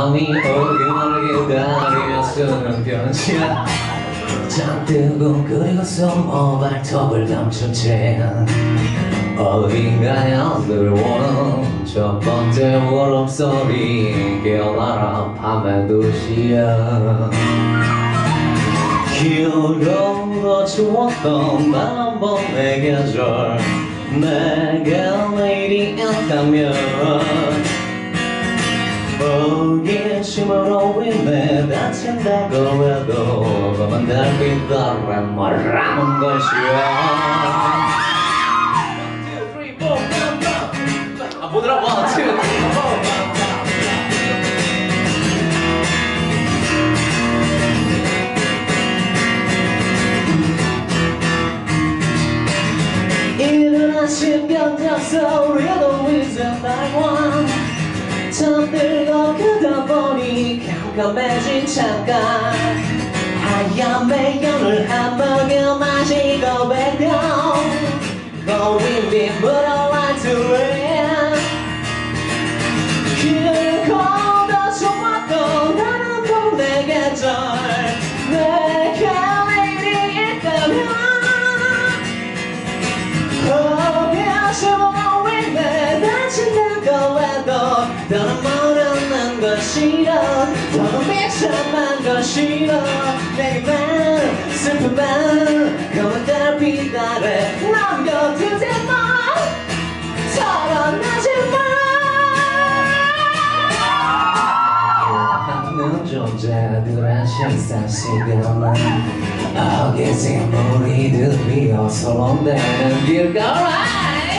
마음이 오기만을 기다리며 쓰는 편지야. 잠들고 그리고서 발톱을 감춘 채 어딘가에 들어오는 첫 번째 울음소리 깨어나라 밤의 2시야. 기억으로 주었던 단 한 번의 계절 내게 내일이 있다면 호기심으로 인해 다친다고 해도 그만 달빛 아래 뭐라는 것이야. 뭐더라? 1, 2, 3, 4 이른 아침 견뎌서 우리도 이제 날원 잠들고 그다 보니 깜깜해진 창가 하얀 매연을 한 모금 마시고 배경 Going deep but I like to live 길고 더 좋았던 나는 또 내 계절 내게 내일이 있다면 호기심으로 인해 다친다고 해도 너는 모르는 건 싫어 너는 비참한 건 싫어 내게만 슬픔만 검은 달빛 아래 남겨두지 마 사랑하지 마 하는 존재들의 식사시간은 어기진 무리들이 어서론되는 길거리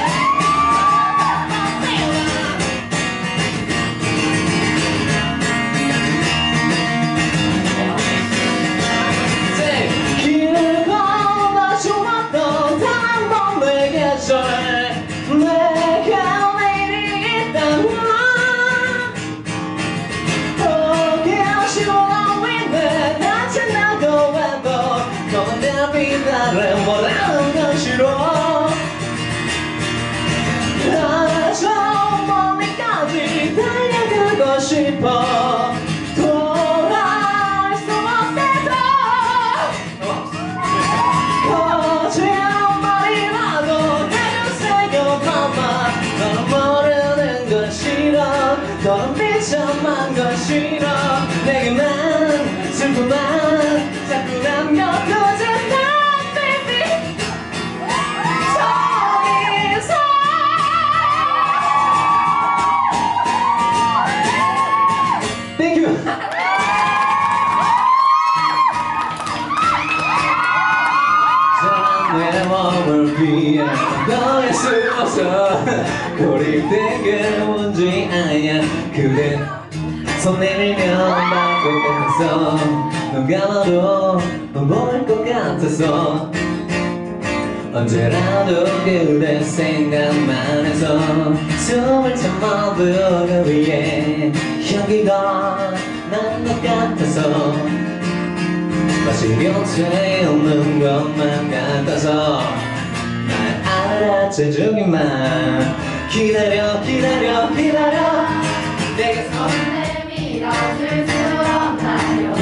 내가 내일이 있다면 호기심으로 인해 다친다고 해도 검은 달빛 아래 뭐라는 건 싫어 저 멀리까지 달려가고 싶어 돌아올 수 없대도 너는 비참한 건 싫어 내게만 슬픔만 자꾸 남겨두지 마 baby 저기서 Thank you 내 몸을 피해 너의 숨어서 고립된 게 뭔지 아냐 그대 손 내밀면 닿을 것 같아서 눈 감아도 보일 것 같아서 언제라도 그대 생각만 해서 숨을 참아도 그 위에 향기가 난 것 같아서 마치 곁에 없는 것만 같아서 날 알아채주기만 기다려 기다려 기다려 내게 손 내밀어줄 수 없나요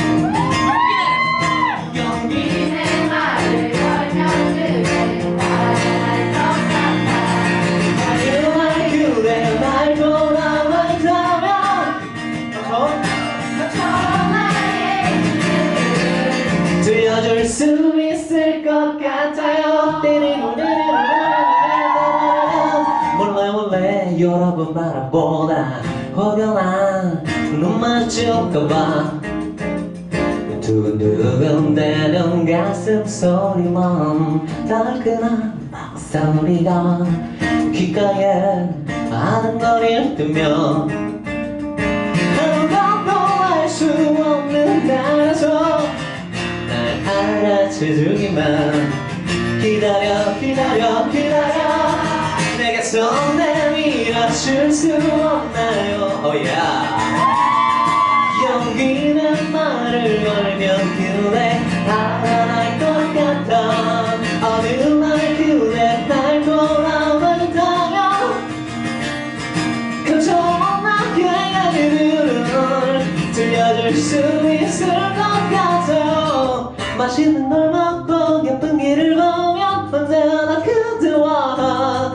용기 내 말을 걸면 그대 따라갈 것 같아 마지막 그대 날 돌아온다면 들려줄 수 있을 것 같아요 몰래 몰래 여러분 바라보다 혹여나 눈 마주칠까봐 두근두근 대는 가슴 소리만 달큰한 박사소리가 귓가에 아른거릴 때면 아무것도 알 수 없는 나라서 알아채주기만 기다려 기다려 기다려 내게 손 내밀어줄 수 없나요 oh yeah. 용기는 말을 걸면 그대 알아날 것 같아 어느 날 그대 날 돌아온다면 걱정 나게 들은 잊을 수 있을 것 같아요. 맛있는 걸 먹고 예쁜 길을 보면 언제나 그대와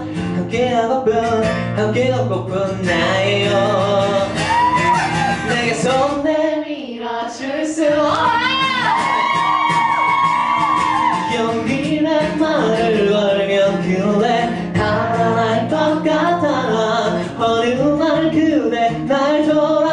함께 걷고픈 나예요. 내게 손 내밀어줄 수 용기 내 말을 걸면 그래 달아날 것 같아. 어느 날 그대 날 돌아